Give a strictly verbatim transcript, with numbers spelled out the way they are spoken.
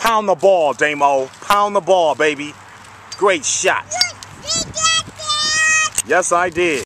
Pound the ball, Damo. Pound the ball, baby. Great shot. Yes, I did.